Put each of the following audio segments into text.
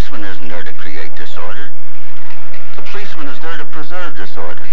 policeman isn't there to create disorder. The policeman is there to preserve disorder.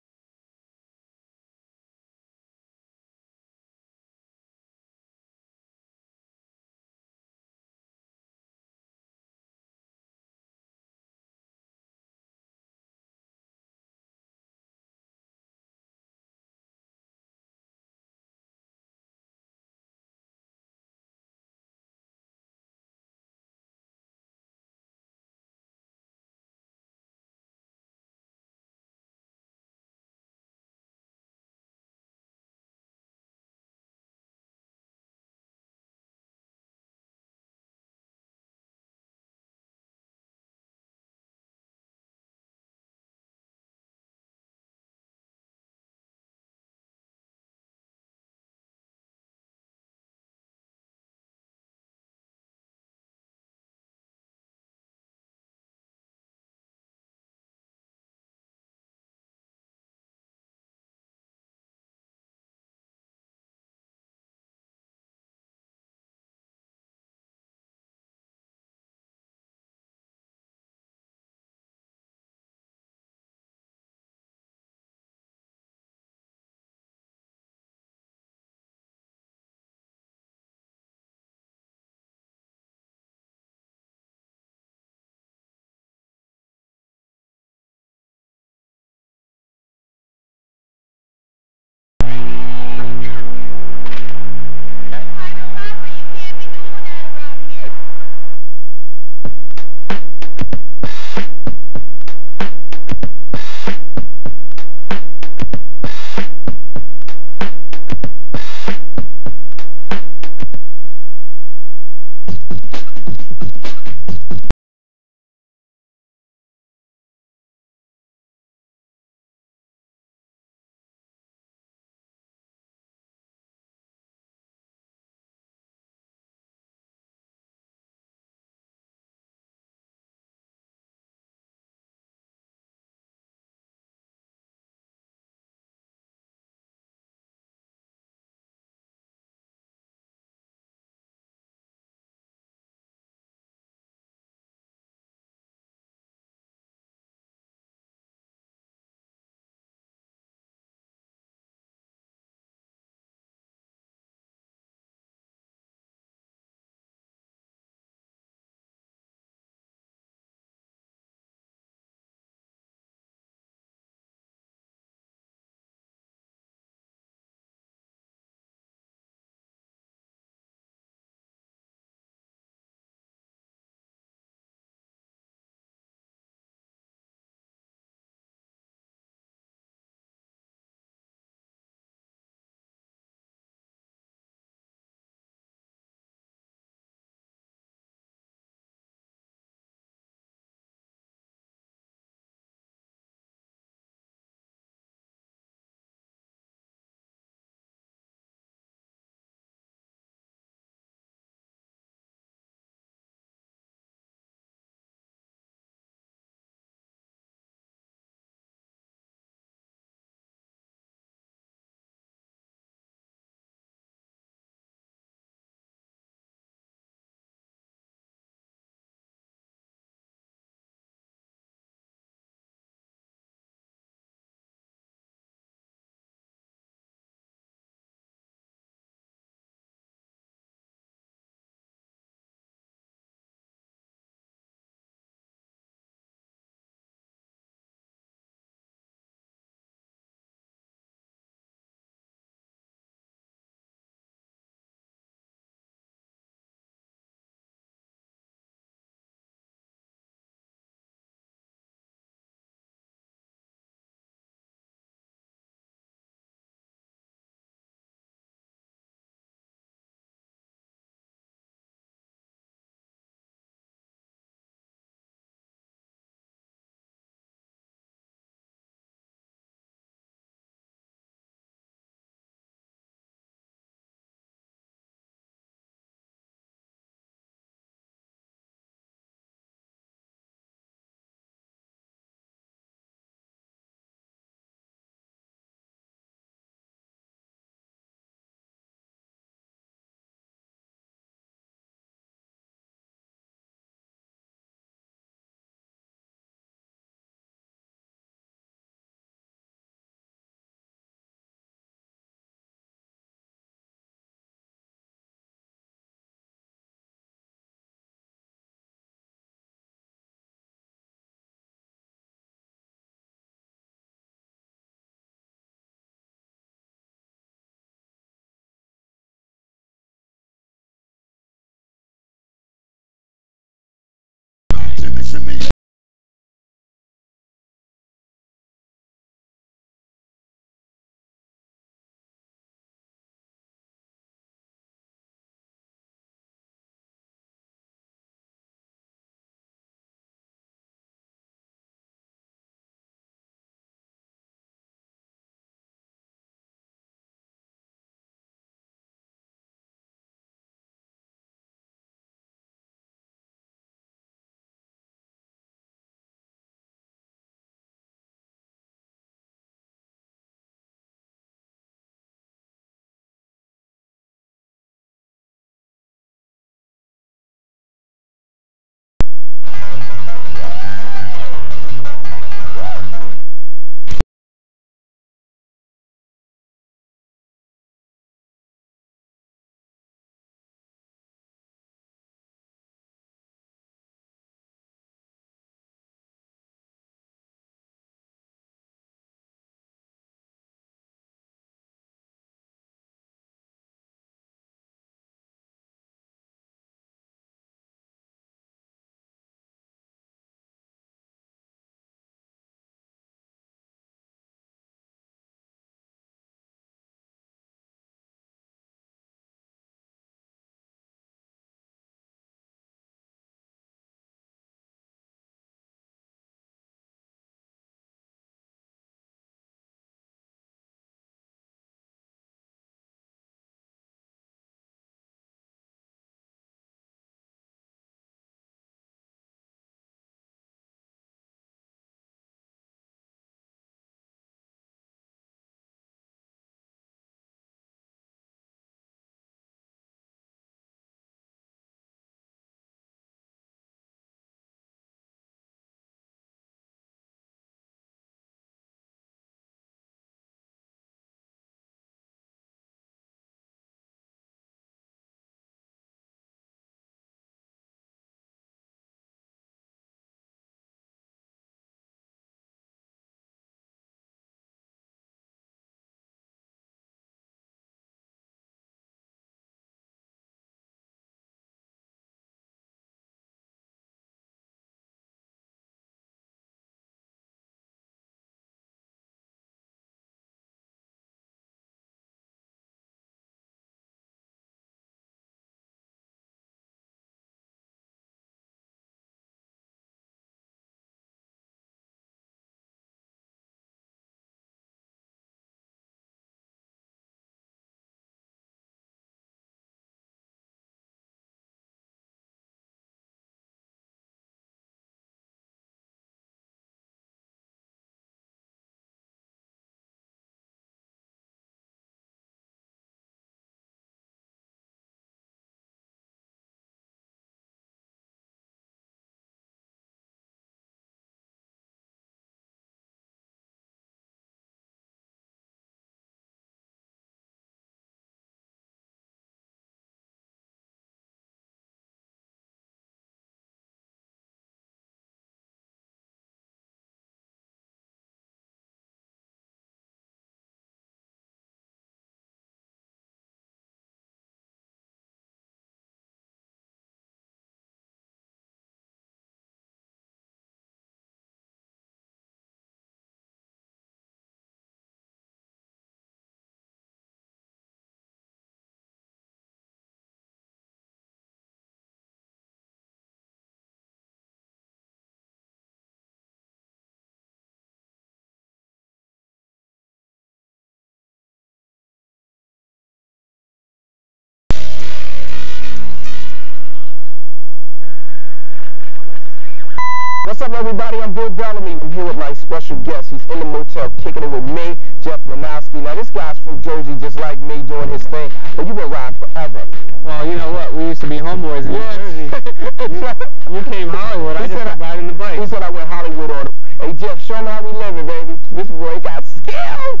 What's up, everybody? I'm Bill Bellamy. I'm here with my special guest. He's in the motel kicking it with me, Jeff Lenosky. Now, this guy's from Jersey, just like me, doing his thing. But you've been riding forever. Well, you know what? We used to be homeboys in Jersey. You came Hollywood. I just kept riding the bike. He said I went Hollywood on him. Hey, Jeff, show me how we living, baby. This boy got skills.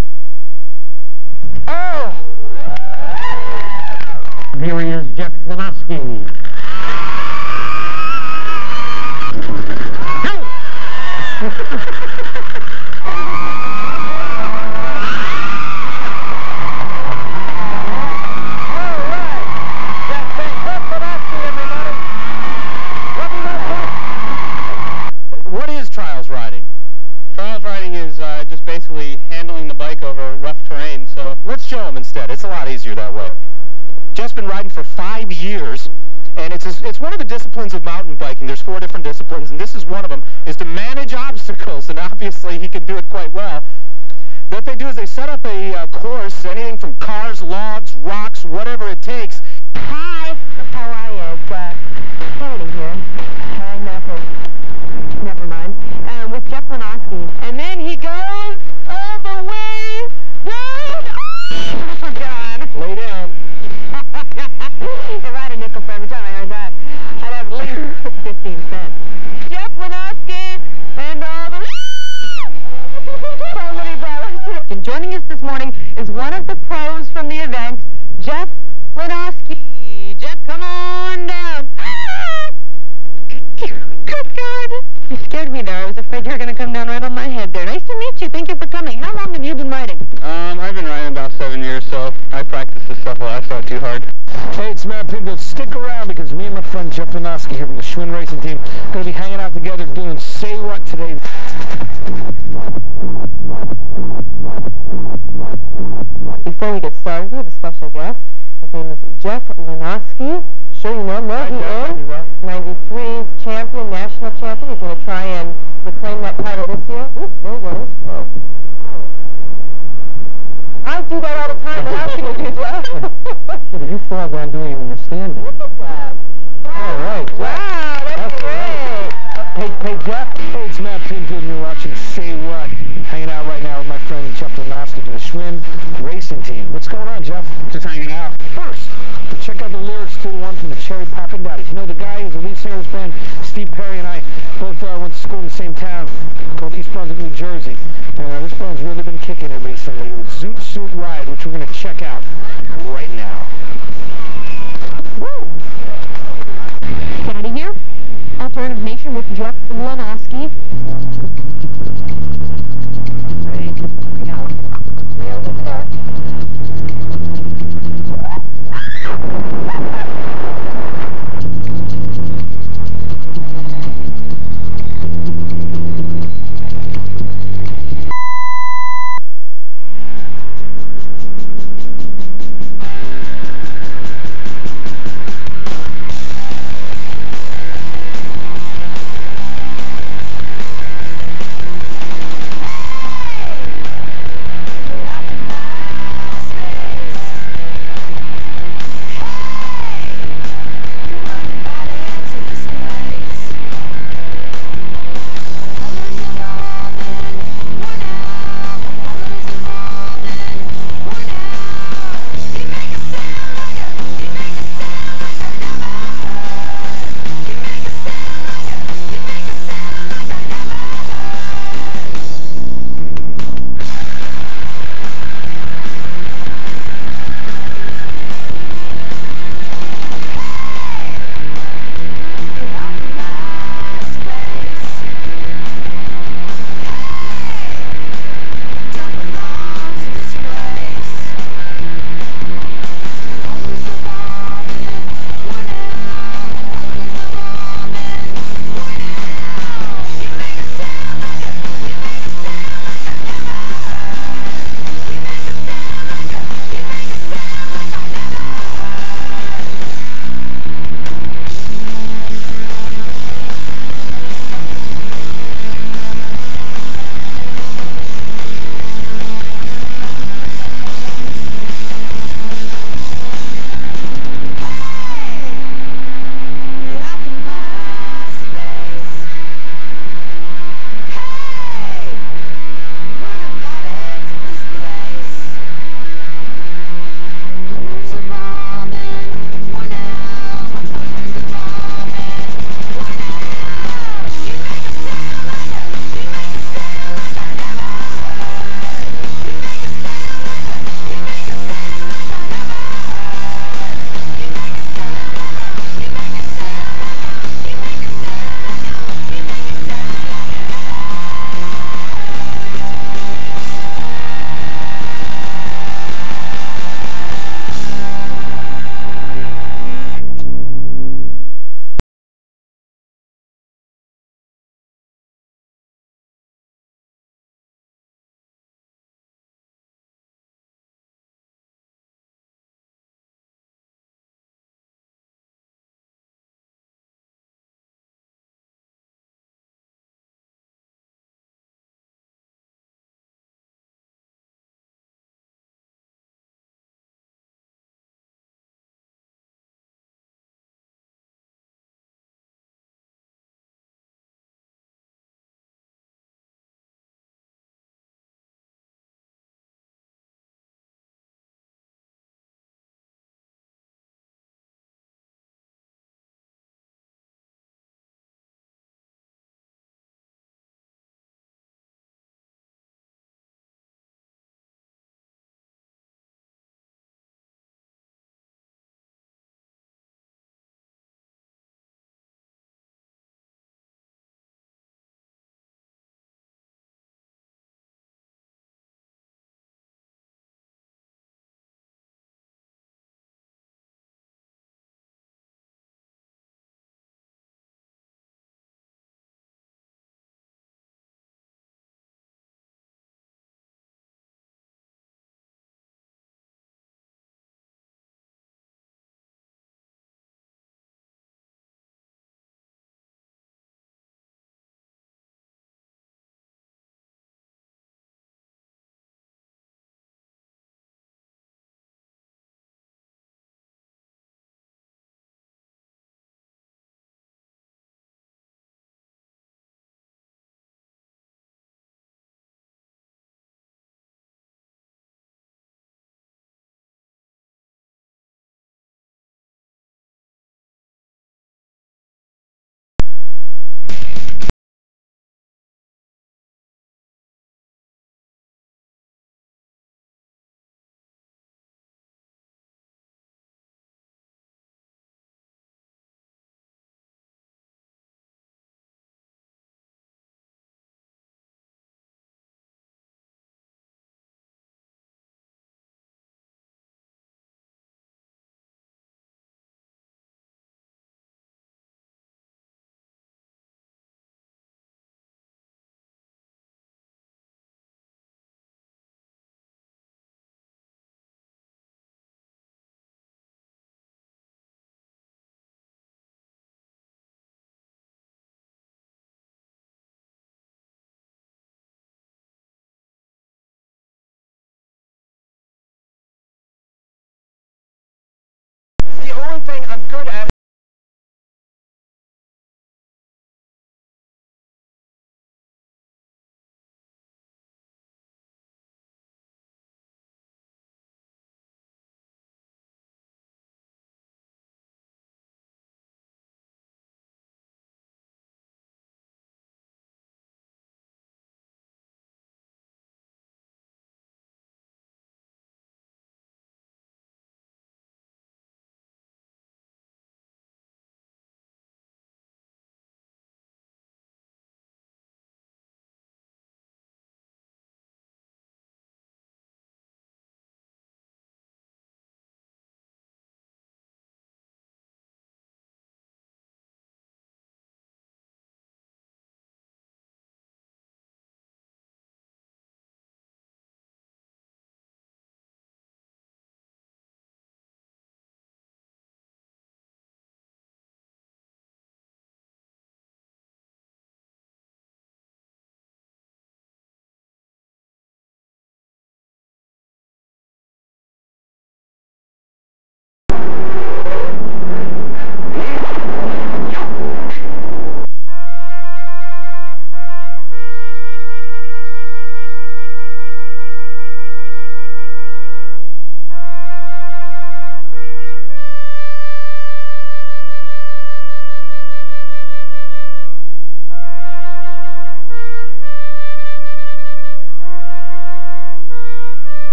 Oh! Here he is, Jeff Lenosky. What is trials riding? Trials riding is just basically handling the bike over rough terrain. So Let's show him instead. It's a lot easier that way. Jeff's been riding for 5 years, and it's one of the disciplines of mountain biking. There's 4 different disciplines, and this is one of them, is to manage obstacles, and obviously he can do it quite well. What they do is they set up a course, anything from cars, logs, rocks, whatever it takes. Hi, how are you? It's Kennedy here. Never mind. With Jeff Lenosky. And then he goes all the way down. Oh, God. Lay down. If I had a nickel for every time I heard that, I'd have at least 15 cents. Jeff Lenosky and all the so many brothers. And joining us this morning is one of the pros from the event, Jeff Lenosky. Jeff, come on down. Good God. You scared me there. I was afraid you were going to come down right on my head there. Nice to meet you. Thank you for coming. How long have you been riding? I've been riding about 7 years, so I practice this stuff a lot. It's not too hard. Hey, it's Matt Pinto. Stick around because me and my friend Jeff Lenosky here from the Schwinn Racing Team are going to be hanging out together doing Say What today. Before we get started, we have a special guest. His name is Jeff Lenosky. Sure you know him, no? He is 93's champion, national champion. He's going to try and reclaim that title this year. Oop, there it goes. Oh. I do that all the time. What else can you do, Jeff? Yeah, but you fall down doing it when you're standing. Look at that. All right, Jeff. Wow, that's great. Hey, Jeff. Hey, it's Matt Pinto, and you're watching Say What. Hanging out right now with my friend Jeff Lenosky from the Schwinn Racing Team. What's going on, Jeff? Just hanging out. First, check out the lyrics to the one from the Cherry Poppin' Daddies. You know the guy who's the lead singer of this band, Steve Perry, and I both went to school in the same town called East Brunswick, New Jersey. And this band's really been kicking it recently with Zoot Suit Riot, which we're going to check out right now. Woo! Kennedy here. Alternative Nation with Jeff Lenosky.